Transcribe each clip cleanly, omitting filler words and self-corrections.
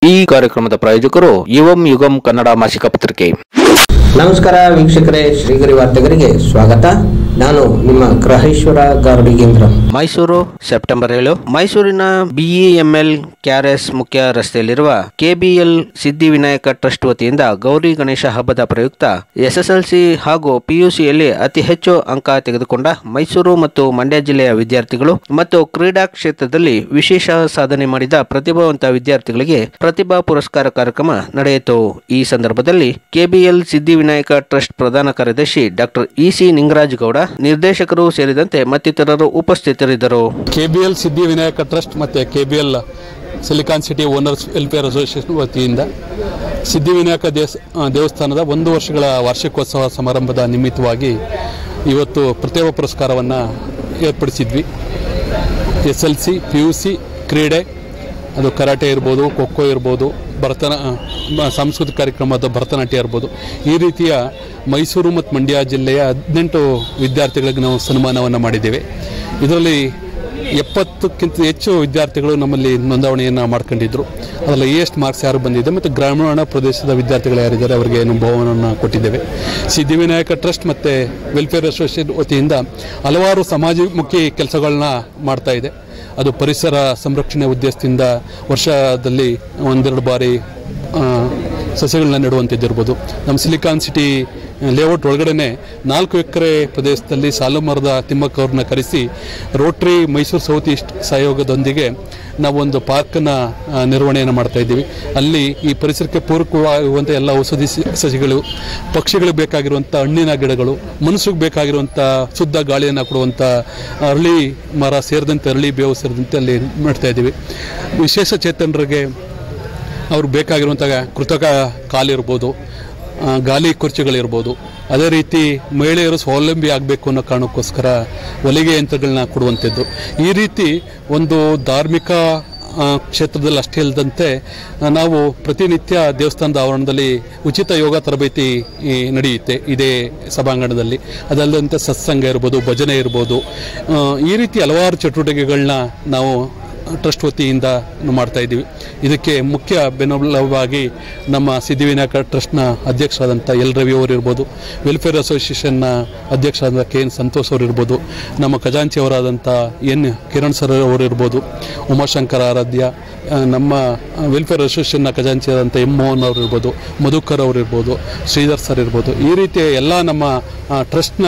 ಈ ಕಾರ್ಯಕ್ರಮದ ಪ್ರಾಯೋಜಕರು ಯುವಂ ಯುಗಂ ಕನ್ನಡ ಮಾಸಿಕ ಪತ್ರಿಕೆ. ನಮಸ್ಕಾರ ವೀಕ್ಷಕರೇ, ಶ್ರೀಗರಿ ವಾರ್ತೆಗರಿಗೆ ಸ್ವಾಗತ. ನಾನು ನಿಮ್ಮ ಗ್ರಹೇಶ್ವರ ಗಾರ್ಡಿಗೇಂದ್ರ. ಮೈಸೂರು ಸೆಪ್ಟೆಂಬರ್ 7. ಮೈಸೂರಿನ ಬಿಇಎಂಎಲ್ ಕ್ಯಾರೆಸ್ ಮುಖ್ಯ ರಸ್ತೆಯಲ್ಲಿರುವ ಕೆಬಿಎಲ್ ಸಿದ್ಧಿವಿನಾಯಕ ಟ್ರಸ್ಟ್ ವತಿಯಿಂದ ಗೌರಿ ಗಣೇಶ ಹಬ್ಬದ ಪ್ರಯುಕ್ತ ಎಸ್ಎಸ್ಎಲ್ಸಿ ಹಾಗೂ ಪಿಯುಸಿಯಲ್ಲಿ ಅತಿ ಹೆಚ್ಚು ಅಂಕ ತೆಗೆದುಕೊಂಡ ಮೈಸೂರು ಮತ್ತು ಮಂಡ್ಯ ಜಿಲ್ಲೆಯ ವಿದ್ಯಾರ್ಥಿಗಳು ಮತ್ತು ಕ್ರೀಡಾ ಕ್ಷೇತ್ರದಲ್ಲಿ ವಿಶೇಷ ಸಾಧನೆ ಮಾಡಿದ ಪ್ರತಿಭಾವಂತ ವಿದ್ಯಾರ್ಥಿಗಳಿಗೆ ಪ್ರತಿಭಾ ಪುರಸ್ಕಾರ ಕಾರ್ಯಕ್ರಮ ನಡೆಯಿತು. ಈ ಸಂದರ್ಭದಲ್ಲಿ ಕೆಬಿಎಲ್ ಸಿದ್ಧಿವಿನಾಯಕ ಟ್ರಸ್ಟ್ ಪ್ರಧಾನ ಕಾರ್ಯದರ್ಶಿ ಡಾಕ್ಟರ್ ಇಸಿ ನಿಂಗರಾಜ್ ಗೌಡ, ನಿರ್ದೇಶಕರು ಸೇರಿದಂತೆ ಮತ್ತಿತರರು ಉಪಸ್ಥಿತರಿದ್ದರು. ಕೆಬಿಎಲ್ ಸಿದ್ಧಿವಿನಾಯಕ ಟ್ರಸ್ಟ್ ಮತ್ತು KBL silicon city owners welfare association ವತಿಯಿಂದ ಸಿದ್ಧಿವಿನಾಯಕ ದೇವಸ್ಥಾನದ 1 ವರ್ಷಗಳ ವಾರ್ಷಿಕೋತ್ಸವ ಸಮಾರಂಭದ ನಿಮಿತ್ತವಾಗಿ ಇವತ್ತು ಪ್ರತಿಭಾ ಪುರಸ್ಕಾರವನ್ನು ಏರ್ಪಡಿಸಿದ್ವಿ. SLC, PUC ಕ್ರೀಡೆ, ಅದು ಕರಾಟೆ ಇರ್ಬೋದು, ಖೋಖೋ ಇರ್ಬೋದು, ಸಾಂಸ್ಕೃತಿಕ ಕಾರ್ಯಕ್ರಮದ ಭರತನಾಟ್ಯ ಇರ್ಬೋದು, ಈ ರೀತಿಯ ಮೈಸೂರು ಮತ್ತು ಮಂಡ್ಯ ಜಿಲ್ಲೆಯ 18 ವಿದ್ಯಾರ್ಥಿಗಳಿಗೆ ನಾವು ಸನ್ಮಾನವನ್ನು ಮಾಡಿದ್ದೇವೆ. ಇದರಲ್ಲಿ 70ಕ್ಕಿಂತ ಹೆಚ್ಚು ವಿದ್ಯಾರ್ಥಿಗಳು ನಮ್ಮಲ್ಲಿ ನೋಂದಣಿಯನ್ನು ಮಾಡ್ಕೊಂಡಿದ್ದರು. ಅದರಲ್ಲಿ ಹೈಯೆಸ್ಟ್ ಮಾರ್ಕ್ಸ್ ಯಾರು ಬಂದಿದೆ ಮತ್ತು ಗ್ರಾಮೀಣ ಪ್ರದೇಶದ ವಿದ್ಯಾರ್ಥಿಗಳು ಯಾರಿದ್ದಾರೆ ಅವರಿಗೆ ಬಹುಮಾನವನ್ನು ಕೊಟ್ಟಿದ್ದೇವೆ. ಸಿದ್ಧಿವಿನಾಯಕ ಟ್ರಸ್ಟ್ ಮತ್ತು ವೆಲ್ಫೇರ್ ಅಸೋಸಿಯೇಷನ್ ವತಿಯಿಂದ ಹಲವಾರು ಸಮಾಜಮುಖಿ ಕೆಲಸಗಳನ್ನ ಮಾಡ್ತಾ ಇದೆ. ಅದು ಪರಿಸರ ಸಂರಕ್ಷಣೆ ಉದ್ದೇಶದಿಂದ ವರ್ಷದಲ್ಲಿ 1-2 ಬಾರಿ ಸಸ್ಯಗಳನ್ನ ನೆಡುವಂಥದ್ದಿರ್ಬೋದು. ನಮ್ಮ ಸಿಲಿಕಾನ್ ಸಿಟಿ ಲೇಔಟ್ ಒಳಗಡೆ 4 ಎಕರೆ ಪ್ರದೇಶದಲ್ಲಿ ಸಾಲು ಮರದ ತಿಮ್ಮಕ್ಕವ್ರನ್ನ ಕರೆಸಿ ರೋಟ್ರಿ ಮೈಸೂರು ಸೌತ್ ಈಸ್ಟ್ ಸಹಯೋಗದೊಂದಿಗೆ ನಾವೊಂದು ಪಾರ್ಕನ್ನು ನಿರ್ವಹಣೆಯನ್ನು ಮಾಡ್ತಾ ಇದ್ದೀವಿ. ಅಲ್ಲಿ ಈ ಪರಿಸರಕ್ಕೆ ಪೂರಕವಾಗುವಂಥ ಎಲ್ಲ ಔಷಧಿ ಸಸಿಗಳು, ಪಕ್ಷಿಗಳಿಗೆ ಬೇಕಾಗಿರುವಂಥ ಹಣ್ಣಿನ ಗಿಡಗಳು, ಮನುಷ್ಯರಿಗೆ ಬೇಕಾಗಿರುವಂಥ ಶುದ್ಧ ಗಾಳಿಯನ್ನು ಕೊಡುವಂಥ ಅರಳಿ ಮರ ಸೇರಿದಂತೆ, ಅರಳಿ ಬೇವು ಸೇರಿದಂತೆ ಅಲ್ಲಿ ಮಾಡ್ತಾ ಇದ್ದೀವಿ. ವಿಶೇಷ ಚೇತನರಿಗೆ ಅವ್ರಿಗೆ ಬೇಕಾಗಿರುವಂಥ ಕೃತಕ ಕಾಲಿರ್ಬೋದು, ಗಾಲಿ ಕುರ್ಚಿಗಳಿರ್ಬೋದು, ಅದೇ ರೀತಿ ಮಹಿಳೆಯರು ಸ್ವಾವಲಂಬಿ ಆಗಬೇಕು ಅನ್ನೋ ಕಾರಣಕ್ಕೋಸ್ಕರ ಹೊಲಿಗೆ ಯಂತ್ರಗಳನ್ನ ಕೊಡುವಂಥದ್ದು. ಈ ರೀತಿ ಒಂದು ಧಾರ್ಮಿಕ ಕ್ಷೇತ್ರದಲ್ಲಿ ಅಷ್ಟೇ ಇಲ್ಲದಂತೆ ನಾವು ಪ್ರತಿನಿತ್ಯ ದೇವಸ್ಥಾನದ ಆವರಣದಲ್ಲಿ ಉಚಿತ ಯೋಗ ತರಬೇತಿ ನಡೆಯುತ್ತೆ ಇದೇ ಸಭಾಂಗಣದಲ್ಲಿ. ಅದಲ್ಲದಂತೆ ಸತ್ಸಂಗ ಇರ್ಬೋದು, ಭಜನೆ ಇರ್ಬೋದು, ಈ ರೀತಿ ಹಲವಾರು ಚಟುವಟಿಕೆಗಳನ್ನ ನಾವು ಟ್ರಸ್ಟ್ ವತಿಯಿಂದ ಮಾಡ್ತಾ ಇದ್ದೀವಿ. ಇದಕ್ಕೆ ಮುಖ್ಯ ಬೆನ್ನೆಲುಬಾಗಿ ನಮ್ಮ ಸಿದ್ಧಿವಿನಾಯಕ ಟ್ರಸ್ಟ್ನ ಅಧ್ಯಕ್ಷರಾದಂಥ ಎಲ್ ರವಿ ಅವರು ಇರ್ಬೋದು, ವೆಲ್ಫೇರ್ ಅಸೋಸಿಯೇಷನ್ನ ಅಧ್ಯಕ್ಷರಾದಂಥ KN ಸಂತೋಷ್ ಅವರು ಇರ್ಬೋದು, ನಮ್ಮ ಖಜಾಂಚಿ ಅವರಾದಂಥ N ಕಿರಣ್ ಸರ್ ಅವರು ಇರ್ಬೋದು, ಉಮಾಶಂಕರ್ ಆರಾಧ್ಯ, ನಮ್ಮ ವೆಲ್ಫೇರ್ ಅಸೋಸಿಯೇಷನ್ನ ಖಜಾಂಚಿ ಆದಂಥ M ಮೋಹನ್ ಅವರು ಇರ್ಬೋದು, ಮಧುಕರ್ ಅವರು ಇರ್ಬೋದು, ಶ್ರೀಧರ್ ಸರ್ ಇರ್ಬೋದು, ಈ ರೀತಿಯ ಎಲ್ಲ ನಮ್ಮ ಟ್ರಸ್ಟ್ನ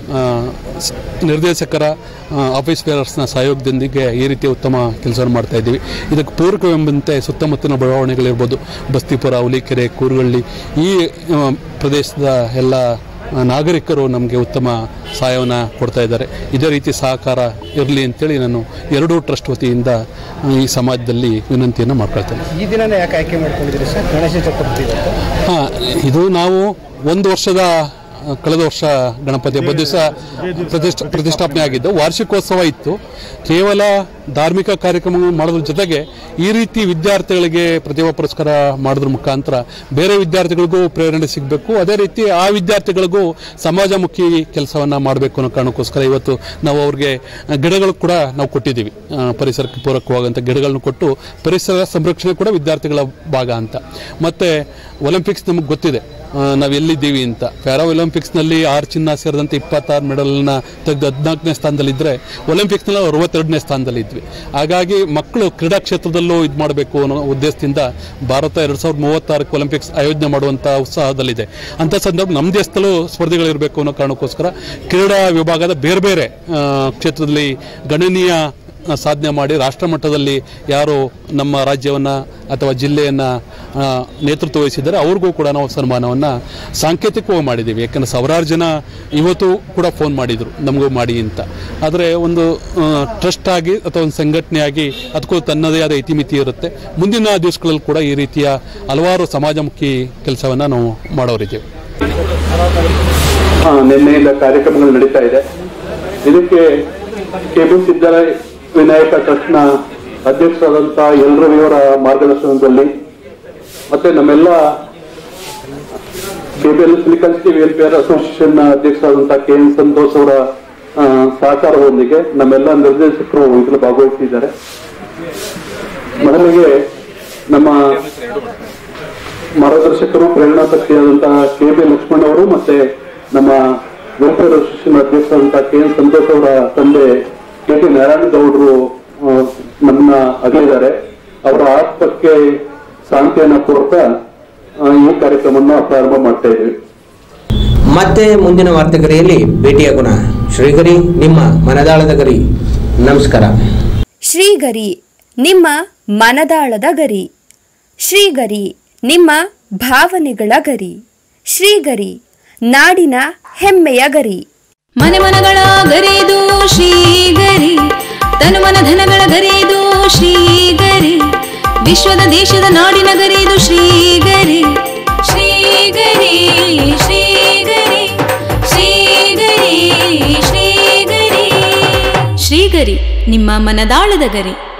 ನಿರ್ದೇಶಕರ ಆಫೀಸ್ ಬೇರರ್ಸ್ನ ಸಹಯೋಗದೊಂದಿಗೆ ಈ ರೀತಿಯ ಉತ್ತಮ ಕೆಲಸವನ್ನು ಮಾಡ್ತಾ ಇದ್ದೀವಿ. ಇದಕ್ಕೆ ಪೂರಕವೆಂಬಂತೆ ಸುತ್ತಮುತ್ತಲಿನ ಬಡಾವಣೆಗಳಿರ್ಬೋದು, ಬಸ್ತಿಪುರ, ಹುಲಿಕೆರೆ, ಕೂರುಗಳ್ಳಿ, ಈ ಪ್ರದೇಶದ ಎಲ್ಲ ನಾಗರಿಕರು ನಮಗೆ ಉತ್ತಮ ಸಹಾಯವನ್ನು ಕೊಡ್ತಾ ಇದ್ದಾರೆ. ಇದೇ ರೀತಿ ಸಹಕಾರ ಇರಲಿ ಅಂತೇಳಿ ನಾನು 2 ಟ್ರಸ್ಟ್ ವತಿಯಿಂದ ಈ ಸಮಾಜದಲ್ಲಿ ವಿನಂತಿಯನ್ನು ಮಾಡ್ಕೊಳ್ತೇನೆ. ಈ ದಿನ ಯಾಕೆ ಆಯ್ಕೆ ಮಾಡ್ಕೊಂಡಿದ್ದೀರಿ ಸರ್? ಗಣೇಶ ಚತುರ್ಥಿ. ಇದು ನಾವು 1 ವರ್ಷದ ಕಳೆದ ವರ್ಷ ಗಣಪತಿ ಹಬ್ಬದ ದಿವಸ ಪ್ರತಿಷ್ಠಾಪನೆ ಆಗಿದ್ದು ವಾರ್ಷಿಕೋತ್ಸವ ಇತ್ತು. ಕೇವಲ ಧಾರ್ಮಿಕ ಕಾರ್ಯಕ್ರಮ ಮಾಡೋದ್ರ ಜೊತೆಗೆ ಈ ರೀತಿ ವಿದ್ಯಾರ್ಥಿಗಳಿಗೆ ಪ್ರತಿಭಾ ಪುರಸ್ಕಾರ ಮಾಡೋದ್ರ ಮುಖಾಂತರ ಬೇರೆ ವಿದ್ಯಾರ್ಥಿಗಳಿಗೂ ಪ್ರೇರಣೆ ಸಿಗಬೇಕು, ಅದೇ ರೀತಿ ಆ ವಿದ್ಯಾರ್ಥಿಗಳಿಗೂ ಸಮಾಜಮುಖಿ ಕೆಲಸವನ್ನು ಮಾಡಬೇಕು ಅನ್ನೋ ಕಾರಣಕ್ಕೋಸ್ಕರ ಇವತ್ತು ನಾವು ಅವ್ರಿಗೆ ಗಿಡಗಳು ಕೂಡ ನಾವು ಕೊಟ್ಟಿದ್ದೀವಿ. ಪರಿಸರಕ್ಕೆ ಪೂರಕವಾದಂಥ ಗಿಡಗಳನ್ನು ಕೊಟ್ಟು ಪರಿಸರ ಸಂರಕ್ಷಣೆ ಕೂಡ ವಿದ್ಯಾರ್ಥಿಗಳ ಭಾಗ ಅಂತ. ಮತ್ತು ಒಲಿಂಪಿಕ್ಸ್ ನಮಗೆ ಗೊತ್ತಿದೆ ನಾವು ಎಲ್ಲಿದ್ದೀವಿ ಅಂತ. ಪ್ಯಾರಾ ಒಲಿಂಪಿಕ್ಸ್ನಲ್ಲಿ 6 ಚಿನ್ನ ಸೇರಿದಂತೆ 26 ಮೆಡಲ್ನ ತೆಗೆದು 14ನೇ ಸ್ಥಾನದಲ್ಲಿದ್ದರೆ ಒಲಿಂಪಿಕ್ಸ್ನಲ್ಲಿ 62ನೇ ಸ್ಥಾನದಲ್ಲಿದ್ವಿ. ಹಾಗಾಗಿ ಮಕ್ಕಳು ಕ್ರೀಡಾ ಕ್ಷೇತ್ರದಲ್ಲೂ ಇದು ಮಾಡಬೇಕು ಅನ್ನೋ ಉದ್ದೇಶದಿಂದ ಭಾರತ 2036 ಒಲಿಂಪಿಕ್ಸ್ ಆಯೋಜನೆ ಮಾಡುವಂಥ ಉತ್ಸಾಹದಲ್ಲಿದೆ. ಅಂಥ ಸಂದರ್ಭ ನಮ್ಮ ದೇಶದಲ್ಲೂ ಸ್ಪರ್ಧೆಗಳಿರಬೇಕು ಅನ್ನೋ ಕಾರಣಕ್ಕೋಸ್ಕರ ಕ್ರೀಡಾ ವಿಭಾಗದ ಬೇರೆ ಬೇರೆ ಕ್ಷೇತ್ರದಲ್ಲಿ ಗಣನೀಯ ಸಾಧನೆ ಮಾಡಿ ರಾಷ್ಟ್ರ ಮಟ್ಟದಲ್ಲಿ ಯಾರು ನಮ್ಮ ರಾಜ್ಯವನ್ನು ಅಥವಾ ಜಿಲ್ಲೆಯನ್ನು ನೇತೃತ್ವ ವಹಿಸಿದ್ದಾರೆ ಅವ್ರಿಗೂ ಕೂಡ ನಾವು ಸನ್ಮಾನವನ್ನು ಸಾಂಕೇತಿಕವಾಗಿ ಮಾಡಿದ್ದೀವಿ. ಯಾಕಂದರೆ ಸಾವಿರಾರು ಜನ ಇವತ್ತು ಕೂಡ ಫೋನ್ ಮಾಡಿದರು ನಮಗೂ ಮಾಡಿ ಅಂತ. ಆದರೆ ಒಂದು ಟ್ರಸ್ಟ್ ಆಗಿ ಅಥವಾ ಒಂದು ಸಂಘಟನೆಯಾಗಿ ಅದಕ್ಕೂ ತನ್ನದೇ ಆದ ಇತಿಮಿತಿ ಇರುತ್ತೆ. ಮುಂದಿನ ದಿವಸಗಳಲ್ಲಿ ಕೂಡ ಈ ರೀತಿಯ ಹಲವಾರು ಸಮಾಜಮುಖಿ ಕೆಲಸವನ್ನು ನಾವು ಮಾಡೋರಿದ್ದೇವೆ. ನಿನ್ನೆಯಿಂದ ಕಾರ್ಯಕ್ರಮಗಳು ನಡೀತಾ ಇದೆ. ಇದಕ್ಕೆ ಕೆಬಿಎಲ್ ಸಿದ್ಧಿವಿನಾಯಕ ಟ್ರಸ್ಟ್ನ ಅಧ್ಯಕ್ಷರಾದಂಥ ಎಲ್ ರವಿಯವರ ಮಾರ್ಗದರ್ಶನದಲ್ಲಿ ಮತ್ತೆ ನಮ್ಮೆಲ್ಲ KBL silicon city welfare association ಅಧ್ಯಕ್ಷರಾದಂಥ KN ಸಂತೋಷ್ ಅವರ ಸಹಕಾರದೊಂದಿಗೆ ನಮ್ಮೆಲ್ಲ ನಿರ್ದೇಶಕರು ಇದರಲ್ಲಿ ಭಾಗವಹಿಸಿದ್ದಾರೆ. ಮೊದಲಿಗೆ ನಮ್ಮ ಮಾರ್ಗದರ್ಶಕರು ಪ್ರೇರಣಾ ಶಕ್ತಿಯಾದಂತಹ ಕೆ.ಬಿ. ಲಕ್ಷ್ಮಣ್ ಅವರು ಮತ್ತೆ ನಮ್ಮ ವೆಲ್ಫೇರ್ ಅಸೋಸಿಯೇಷನ್ ಅಧ್ಯಕ್ಷರಾದಂತಹ ಕೆ.ಎನ್. ಸಂತೋಷ್ ಅವರ ತಂದೆ ಕೆ.ಟಿ. ನಾರಾಯಣ ಗೌಡರು ನಮ್ಮನ್ನ ಅಗಲಿದ್ದಾರೆ. ಅವರ ಆತ್ಮಕ್ಕೆ ಶಾಂತಿಯನ್ನ ಕೋರ್ತಾ ಈ ಕಾರ್ಯಕ್ರಮವನ್ನು ಪ್ರಾರಂಭ ಮಾಡ್ತಾ ಇದ್ದೀವಿ. ಮತ್ತೆ ಮುಂದಿನ ವಾರ್ತೆಗರಿಯಲ್ಲಿ ಭೇಟಿಯಾಗೋಣ. ಶ್ರೀಗರಿ, ನಿಮ್ಮ ಮನದಾಳದ ಗರಿ. ನಮಸ್ಕಾರ. ಶ್ರೀಗರಿ, ನಿಮ್ಮ ಮನದಾಳದ ಗರಿ. ಶ್ರೀಗರಿ, ನಿಮ್ಮ ಭಾವನೆಗಳ ಗರಿ. ಶ್ರೀಗರಿ, ನಾಡಿನ ಹೆಮ್ಮೆಯ ಗರಿ. ಮನೆ ಮನಗಳ ಗರಿದು ಶ್ರೀಗರಿ, ತನು ಮನ ಧನಗಳ ಗರಿದು ಶ್ರೀಗರಿ, ವಿಶ್ವದ ದೇಶದ ನಾಡಿನ ಗರಿದು ಶ್ರೀಗರಿ. ಶ್ರೀಗರಿ ಶ್ರೀಗರಿ ಶ್ರೀಗರಿ ಶ್ರೀಗರಿ ಶ್ರೀಗರಿ, ನಿಮ್ಮ ಮನದಾಳದ ಗರಿ.